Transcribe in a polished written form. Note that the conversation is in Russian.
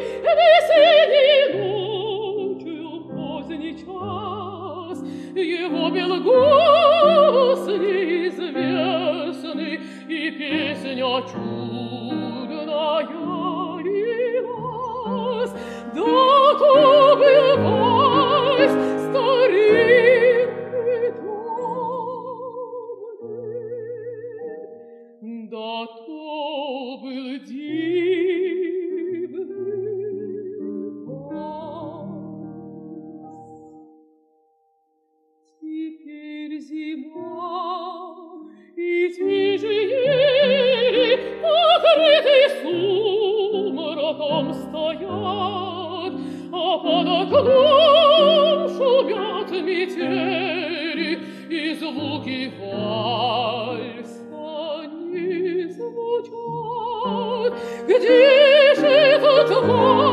весенней ночью поздний час его пел голос неизвестный, и песня чудная лилась. Да то был вальс старинный томный, да то был дивный вальс. Теперь зима, и тишь ели, покрытый сумраком стоят, а под окном шумят метели, и звуки вальса не звучат. Где же этот вальс?